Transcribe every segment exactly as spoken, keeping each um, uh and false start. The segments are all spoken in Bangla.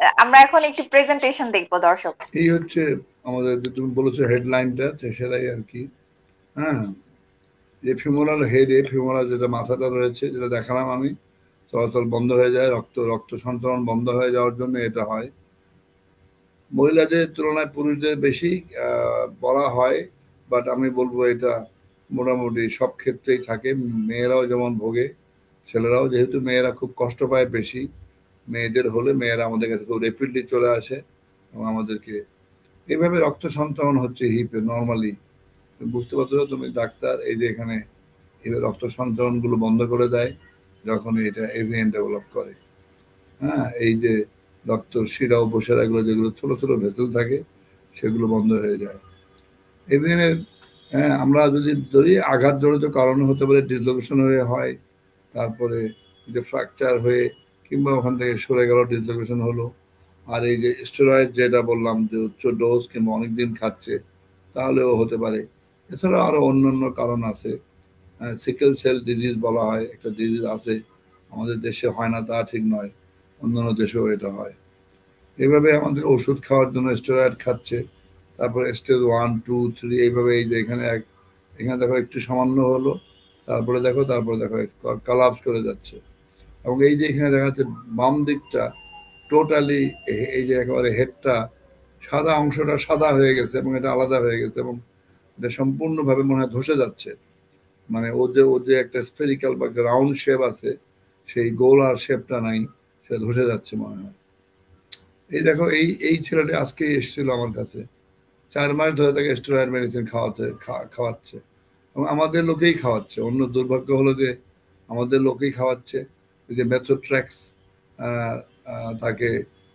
আমরা এখন একটি প্রেজেন্টেশন দেখবো দর্শক। এই হচ্ছে আমাদের, তুমি বলেছো হেডলাইনটা, সেটাই আর কি। হ্যাঁ, যে ফিমোরাল হেডে, ফিমোরাল যেটা মাথাটা রয়েছে, যেটা দেখালাম আমি, চলাচল বন্ধ হয়ে যায়, রক্ত রক্ত সঞ্চালন বন্ধ হয়ে যাওয়ার জন্য এটা হয়। মহিলাদের তুলনায় পুরুষদের বেশি বলা হয়, বাট আমি বলবো এটা মোটামুটি সব ক্ষেত্রেই থাকে। মেয়েরাও যেমন ভোগে, ছেলেরাও, যেহেতু মেয়েরা খুব কষ্ট পায় বেশি, মেয়েদের হলে মেয়েরা আমাদের কাছে খুব রেপিডলি চলে আসে এবং আমাদেরকে এইভাবে রক্ত সঞ্চালন হচ্ছে হিপে নর্মালি। তুমি বুঝতে পারছো, তুমি ডাক্তার, এই যে এখানে এইভাবে রক্ত সঞ্চালন গুলো বন্ধ করে দেয় যখন এটা এভিএন ডেভেলপ করে। হ্যাঁ, এই যে রক্ত শিরা উপশিরা এগুলো যেগুলো ছোট ছোট ভেসেল থাকে সেগুলো বন্ধ হয়ে যায় এভিএন এর। হ্যাঁ, আমরা যদি ধরি আঘাত জড়িত কারণে হতে পারে, ডিসলোকেশন হয়ে হয়, তারপরে যে ফ্র্যাকচার হয়ে কিংবা ওখান থেকে সরে গেল, ডিসলোকেশন হলো। আর এই যে স্টেরয়েড যেটা বললাম যে উচ্চ ডোজ কিংবা অনেকদিন খাচ্ছে, তাহলেও হতে পারে। এছাড়া আরো অন্যান্য কারণ আছে। সিকেল সেল ডিজিজ বলা হয়, একটা ডিজিজ আছে, আমাদের দেশে হয় না তা ঠিক নয়, অন্যান্য দেশেও এটা হয়। এইভাবে আমাদের ওষুধ খাওয়ার জন্য স্টেরয়েড খাচ্ছে, তারপরে স্টেজ ওয়ান টু থ্রি এইভাবে। এই যে এখানে এক, এখানে দেখো একটু সামান্য হলো, তারপরে দেখো, তারপরে দেখো কলাপস করে যাচ্ছে। এবং এই যে এখানে দেখা যাচ্ছে বাম দিকটা টোটালি, এই যে একেবারে হেডটা সাদা অংশটা সাদা হয়ে গেছে এবং এটা আলাদা হয়ে গেছে এবং এটা সম্পূর্ণভাবে মনে হয় ধসে যাচ্ছে। মানে ও যে ও যে একটা স্পেরিক্যাল বা রাউন্ড শেপ আছে, সেই গোল আর শেপটা নাই, সেটা ধসে যাচ্ছে মনে হয়। এই দেখো, এই এই ছেলেটা আজকে এসেছিল আমার কাছে, চার মাস ধরে তাকে স্টেরয়েড মেডিসিন খাওয়াতে খাওয়াচ্ছে এবং আমাদের লোকেই খাওয়াচ্ছে। অন্য দুর্ভাগ্য হলো যে আমাদের লোকেই খাওয়াচ্ছে। ওই যে মেথোট্রেক্স তাকে,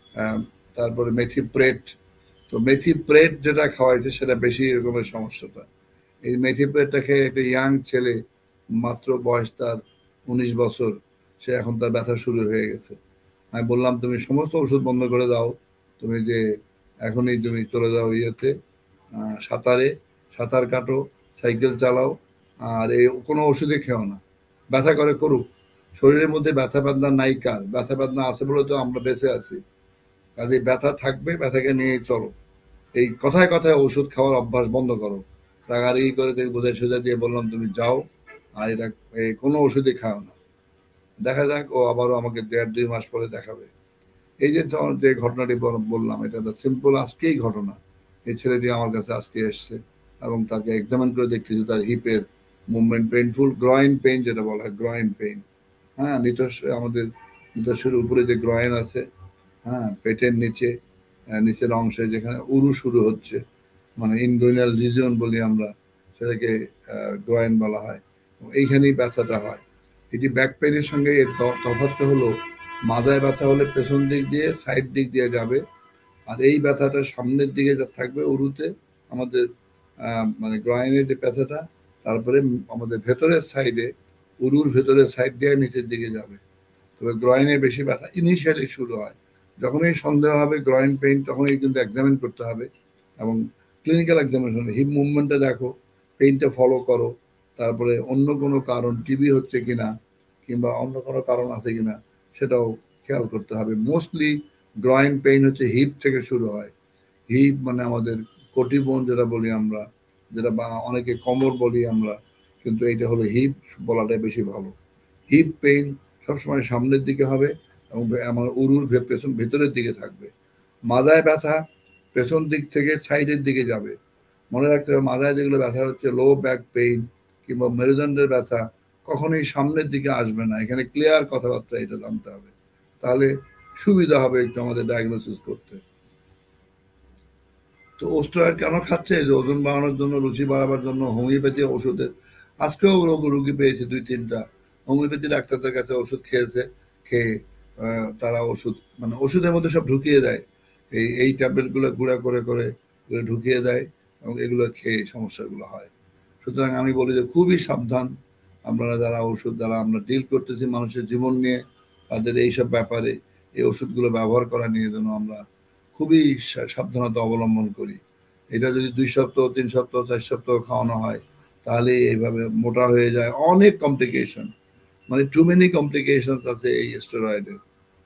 তারপরে মেথিপ্রেট। তো মেথিপ্রেট যেটা খাওয়াইছে সেটা বেশি এরকমের সমস্যাটা। এই মেথিপ্রেটটা খেয়ে একটা ইয়াং ছেলে, মাত্র বয়স তার উনিশ বছর, সে এখন তার ব্যথা শুরু হয়ে গেছে। আমি বললাম তুমি সমস্ত ওষুধ বন্ধ করে দাও, তুমি যে এখনই তুমি চলে যাও ইয়েতে সাঁতারে, সাঁতার কাটো, সাইকেল চালাও, আর এই কোনো ওষুধে খেও না। ব্যথা করে করুক, শরীরের মধ্যে ব্যথা বেদনা নাই কার? ব্যথা বেদনা আছে বলে তো আমরা বেঁচে আছি। কাজে ব্যথা থাকবে, ব্যথাকে নিয়ে চলো। এই কথায় কথায় ওষুধ খাওয়ার অভ্যাস বন্ধ করো। রাগারাগি করে দেখে বোঝাই সোজা দিয়ে বললাম তুমি যাও, আর এটা কোনো ওষুধই খাও না। দেখা যাক, ও আবারও আমাকে দেড় দুই মাস পরে দেখাবে। এই যে তোমার যে ঘটনাটি বললাম, এটা একটা সিম্পল আজকেই ঘটনা। এই ছেলেটি আমার কাছে আজকে এসছে এবং তাকে এক্সামিন করে দেখতেছি তার হিপের মুভমেন্ট পেইনফুল, গ্রয়েন পেইন যেটা বলা হয়, গ্রয়েন পেইন। হ্যাঁ, নিতস্ব আমাদের নিতস্বের উপরে যে গ্রয়েন আছে, হ্যাঁ, পেটের নিচে নিচের অংশে যেখানে উরু শুরু হচ্ছে, মানে ইনগুইনাল রিজন বলি আমরা, সেটাকে গ্রয়েন বলা হয়। এইখানেই ব্যথাটা হয়। এটি ব্যাক পেইনের সঙ্গে এর তফাৎটা হলো, মাজায় ব্যথা হলে পেছন দিক দিয়ে সাইড দিক দিয়ে যাবে, আর এই ব্যথাটা সামনের দিকে যা থাকবে উরুতে আমাদের, মানে গ্রয়েনের যে ব্যথাটা, তারপরে আমাদের ভেতরের সাইডে, উরুর ভেতরের সাইড দিয়ে নিচের দিকে যাবে। তবে গ্রয়েনে বেশি ব্যথা ইনিশিয়ালি শুরু হয়। যখনই সন্দেহ হবে গ্রয়েন পেইন, তখনই কিন্তু এক্সামিন করতে হবে এবং ক্লিনিক্যাল এক্সামিনেশন, হিপ মুভমেন্টটা দেখো, পেইনটা ফলো করো, তারপরে অন্য কোনো কারণ, টিবি হচ্ছে কিনা কিংবা অন্য কোনো কারণ আছে কিনা সেটাও খেয়াল করতে হবে। মোস্টলি গ্রয়েন পেইন হচ্ছে হিপ থেকে শুরু হয়। হিপ মানে আমাদের কোটিবোন যেটা বলি আমরা, যেটা বা অনেকে কোমর বলি আমরা, কিন্তু এইটা হলো হিপ বলাটাই বেশি ভালো। হিপ পেইন সবসময় সামনের দিকে হবে এবং আমার উরুর পেছন ভেতরের দিকে থাকবে। মাজায় ব্যথা পেছন দিক থেকে সাইডের দিকে যাবে। মনে রাখতে হবে, মাজায় যেগুলো ব্যথা হচ্ছে লো ব্যাক পেইন কিংবা মেরুদণ্ডের ব্যথা, কখনোই সামনের দিকে আসবে না। এখানে ক্লিয়ার কথাবার্তা এটা জানতে হবে, তাহলে সুবিধা হবে একটু আমাদের ডায়াগনোসিস করতে। তো স্টেরয়েড কেন খাচ্ছে? যে ওজন বাড়ানোর জন্য, রুচি বাড়াবার জন্য, হোমিওপ্যাথি ওষুধের। আজকেও রোগ রুগী পেয়েছে দুই তিনটা, হোমিওপ্যাথি ডাক্তারদের কাছে ওষুধ খেয়েছে, খেয়ে তারা ওষুধ মানে ওষুধের মধ্যে সব ঢুকিয়ে দেয়, এই এই ট্যাবলেটগুলো গুঁড়া করে করে ঢুকিয়ে দেয় এবং এগুলো খেয়ে সমস্যাগুলো হয়। সুতরাং আমি বলি যে খুবই সাবধান আপনারা, যারা ওষুধ দ্বারা আমরা ডিল করতেছি মানুষের জীবন নিয়ে, তাদের এইসব ব্যাপারে এই ওষুধগুলো ব্যবহার করা নিয়ে যেন আমরা খুবই সাবধানতা অবলম্বন করি। এটা যদি দুই সপ্তাহ, তিন সপ্তাহ, চার সপ্তাহ খাওয়ানো হয়, তাহলে এইভাবে মোটা হয়ে যায়, অনেক কমপ্লিকেশন, মানে টু মেনি কমপ্লিকেশন আছে এই স্টেরয়েডের।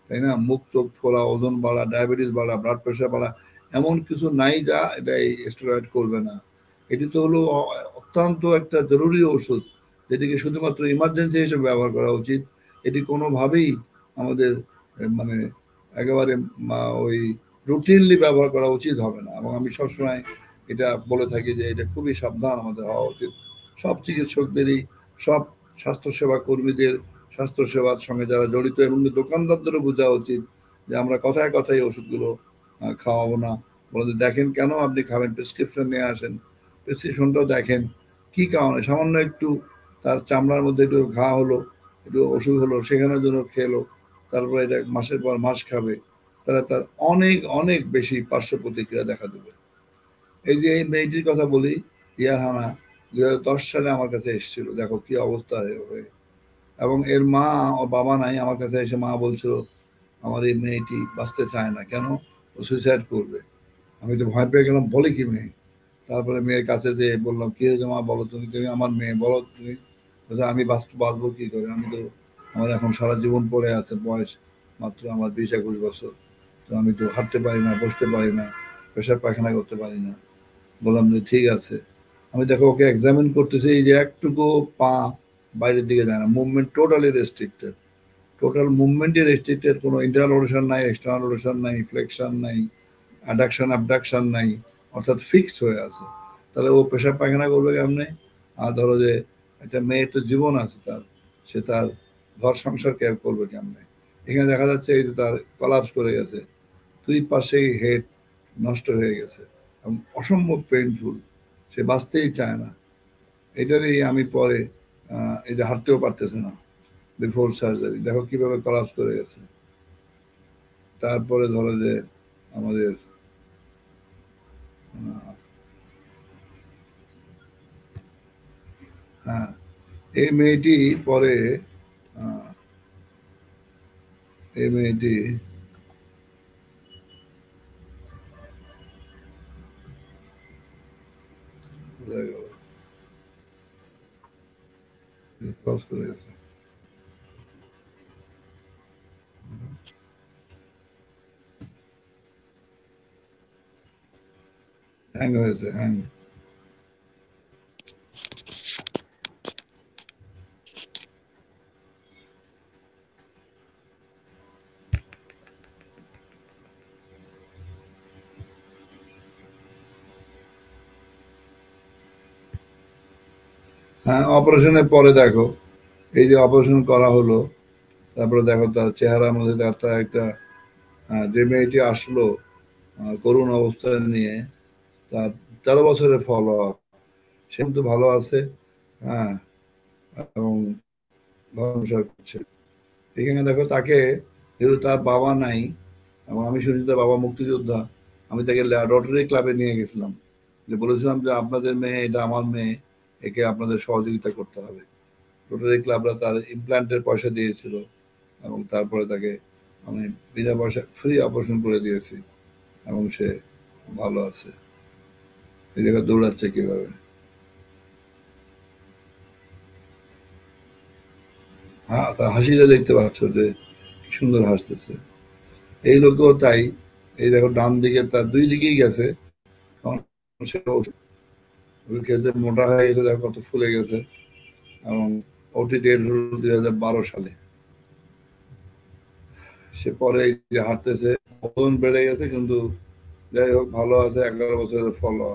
তাই না? মুখ চোখ ফোলা, ওজন বাড়া, ডায়াবেটিস বাড়া, ব্লাড প্রেশার বাড়া, এমন কিছু নাই যা এটা এই স্টেরয়েড করবে না। এটি তো হলো অত্যন্ত একটা জরুরি ওষুধ, যেটিকে শুধুমাত্র ইমার্জেন্সি হিসেবে ব্যবহার করা উচিত। এটি কোনোভাবেই আমাদের মানে একেবারে ওই রুটিনলি ব্যবহার করা উচিত হবে না। এবং আমি সবসময় এটা বলে থাকি যে এটা খুবই সাবধান আমাদের হওয়া উচিত। সব চিকিৎসকদেরই, সব স্বাস্থ্যসেবা কর্মীদের, স্বাস্থ্যসেবার সঙ্গে যারা জড়িত এবং দোকানদারদেরও বোঝা উচিত যে আমরা কথায় কথায় ওষুধগুলো খাওয়াবো না। বলে দেখেন কেন আপনি খাবেন, প্রেসক্রিপশন নিয়ে আসেন, প্রেসক্রিপশনটাও দেখেন কি কারণে, সামান্য একটু তার চামড়ার মধ্যে একটু ঘা হলো, একটু অসুখ হলো, সেখানের জন্য খেলো, তারপরে এটা মাসের পর মাস খাবে, তারা তার অনেক অনেক বেশি পার্শ্ব প্রতিক্রিয়া দেখা দেবে। এই যে এই মেয়েটির কথা বলি, ইয়ারহানা দুই হাজার দশ সালে আমার কাছে এসেছিল, দেখো কি অবস্থা হয়ে। এবং এর মা ও বাবা নাই, আমার কাছে এসে মা বলছিল আমার এই মেয়েটি বাঁচতে চায় না, কেন, ও সুইসাইড করবে। আমি তো ভয় পেয়ে গেলাম, বলে কি মেয়ে। তারপরে মেয়ের কাছে যে বললাম কি হয়েছে মা, বলো তুমি, তুমি আমার মেয়ে, বলো তুমি। আমি বাঁচবো কি করে, আমি তো, আমার এখন সারা জীবন পড়ে আছে, বয়স মাত্র আমার বিশ একুশ বছর, তো আমি তো হাঁটতে পারি না, বসতে পারি না, পেশাব পায়খানা করতে পারি না। বললাম যে ঠিক আছে। আমি দেখো ওকে এক্সামিন করতেছি, এই যে একটুকু পা বাইরের দিকে যায় না, মুভমেন্ট টোটালি রেস্ট্রিক্টেড, টোটাল মুভমেন্টই রেস্ট্রিক্টেড, কোনো ইন্টারনাল রোটেশন নাই, এক্সটার্নাল রোটেশন নাই, ফ্লেকশন নাই, অ্যাডাকশন অ্যাবডাকশন নাই, অর্থাৎ ফিক্সড হয়ে আছে। তাহলে ও পেশাব পায়খানা করবে কেমনে? আর ধরো যে একটা মেয়ের তো জীবন আছে তার, সে তার ঘর সংসার ক্যাব করবে কেমনে? এখানে দেখা যাচ্ছে এই যে তার কলাপস করে গেছে, দুই পাশেই হেড নষ্ট হয়ে গেছে, অসম্ভব পেইনফুল, সে বাঁচতেই চায় না। এটারই আমি পরে এই যে হাঁটতেও পারতেছে না বিফোর সার্জারি, দেখো কিভাবে কলাপস করে গেছে। তারপরে ধরো যে আমাদের হ্যাঁ, এই মেয়েটি পরে এই মেয়েটি করে গেছে, হ্যাং হয়েছে, হ্যাং। হ্যাঁ, অপারেশনের পরে দেখো, এই যে অপারেশন করা হলো, তারপরে দেখো তার চেহারার মধ্যে তার একটা, যে মেয়েটি আসলো করুণ অবস্থায় নিয়ে, তার তেরো বছরের ফলো আপ, সে কিন্তু ভালো আছে, হ্যাঁ, এবং সংসার করছে। এখানে দেখো তাকে, যেহেতু তার বাবা নাই, এবং আমি শুনছি তার বাবা মুক্তিযোদ্ধা, আমি তাকে রোটারি ক্লাবে নিয়ে গেছিলাম, যে বলেছিলাম যে আপনাদের মেয়ে, এটা আমার মেয়ে, একে আপনাদের সহযোগিতা করতে হবে। রোটারি ক্লাবরা তার ইমপ্ল্যান্টের পয়সা দিয়েছিল, এবং তারপরে তাকে আমি বিনা পয়সা ফ্রি অপারেশন করে দিয়েছি, এবং সে ভালো আছে। এই জায়গায় দৌড়াচ্ছে কিভাবে, হ্যাঁ, তার হাসিটা দেখতে পাচ্ছ যে কি সুন্দর হাসতেছে। এই লোকও তাই, এই দেখো ডান দিকে তার দুই দিকেই গেছে, খেলতে মোটা হয়ে গেছে, দেখো কত ফুলে গেছে। এবং ওটি ডেট হল দুই হাজার বারো সালে। সে পরে যে হাঁটতেছে, ওজন বেড়ে গেছে, কিন্তু যাই হোক ভালো আছে, এগারো বছরের ফলো।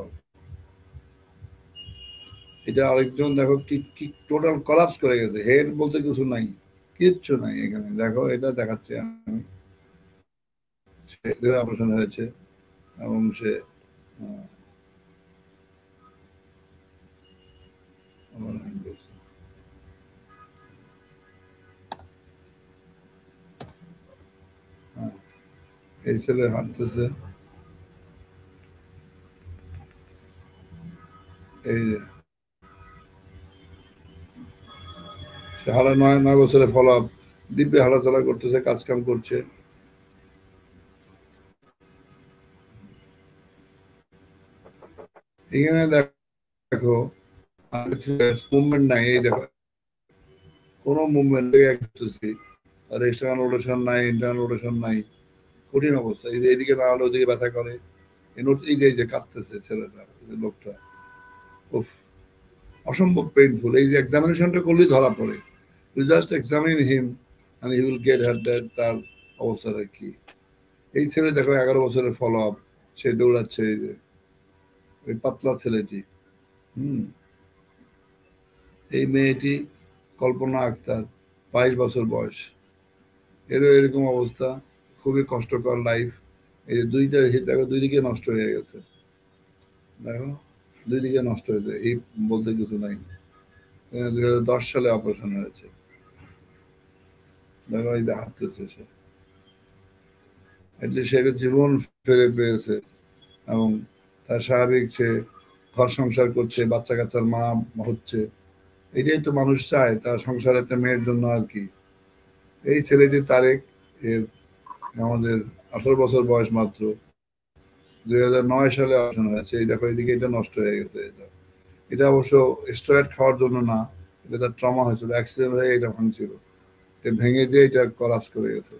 এটা আরেকজন দেখো কি কি টোটাল কলাপস করে গেছে, হেড বলতে কিছু নাই, কিচ্ছু নাই এখানে, দেখো এটা দেখাচ্ছি আমি, সে অপারেশন হয়েছে, এবং সে এই ছেলে হাঁটতেছে, এই যে সে হারা নয় নয় বছরে ফলো আপ, দিব্যে হাঁটাচলা করতেছে, কাজ কাম করছে। এখানে দেখো মুভমেন্ট নাই, এই দেখো কোনো মুভমেন্ট, আর এক্সটার্নাল রোটেশন নাই, ইন্টারনাল রোটেশন নাই, কঠিন অবস্থা। এই যে এইদিকে না হলে ওদিকে ব্যথা করে, এই যে এই যে কাঁদতেছে ছেলেটা, লোকটা, উফ, অসম্ভব পেইনফুল। এই যে এক্সামিনেশনটা করলেই ধরা পড়ে, you just examine him and he will get her that তার অবস্থাটা কি। এই ছেলে দেখো এগারো বছরের ফলো আপ, সে দৌড়াচ্ছে, এই যে ওই পাতলা ছেলেটি, হুম, এই মেয়েটি কল্পনা আক্তার, বাইশ বছর বয়স, এরও এরকম অবস্থা, খুবই কষ্টকর লাইফ। এই যে দুইটা দেখো, দুই দিকে নষ্ট হয়ে গেছে, দেখো দুই দিকে নষ্ট হয়েছে, এই বলতে কিছু নাই। দুই হাজার দশ সালে অপারেশন হয়েছে, দেখো এই যে হাঁটতেছে সে, সে জীবন ফিরে পেয়েছে এবং তার স্বাভাবিক সে ঘর সংসার করছে, বাচ্চা কাচ্চার মা হচ্ছে। এটাই তো মানুষ চায় তার সংসার, একটা মেয়ের জন্য আর কি। এই ছেলেটি তারেক, এর আমাদের আঠারো বছর বয়স মাত্র, দুই হাজার নয় সালে অপারেশন হয়েছে। এই দেখো এদিকে এটা নষ্ট হয়ে গেছে। এটা এটা অবশ্য স্টেরয়েড খাওয়ার জন্য না, এটা তার ট্রমা হয়েছিল, অ্যাক্সিডেন্ট হয়ে এটা ভাঙছিল, এটা ভেঙে দিয়ে এটা কলাপস করে গেছে।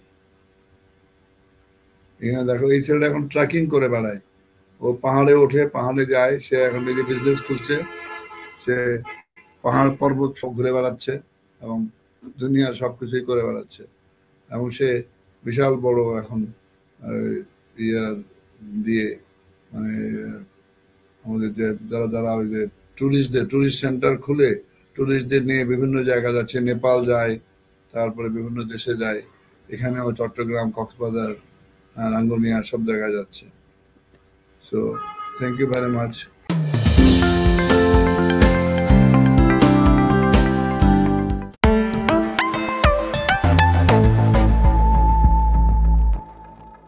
এখানে দেখো এই ছেলেটা এখন ট্রেকিং করে বেড়ায়, ও পাহাড়ে ওঠে, পাহাড়ে যায়, সে এখন নিজে বিজনেস খুলছে, সে পাহাড় পর্বত সব ঘুরে বেড়াচ্ছে এবং দুনিয়ার সবকিছুই করে বেড়াচ্ছে। এবং সে বিশাল বড় এখন ইয়ার দিয়ে, মানে আমাদের যে যারা যারা ওই যে টুরিস্টদের টুরিস্ট সেন্টার খুলে টুরিস্টদের নিয়ে বিভিন্ন জায়গা যাচ্ছে, নেপাল যায়, তারপরে বিভিন্ন দেশে যায়, এখানেও চট্টগ্রাম, কক্সবাজার, রাঙ্গুনিয়া সব জায়গায় যাচ্ছে। So thank you very much.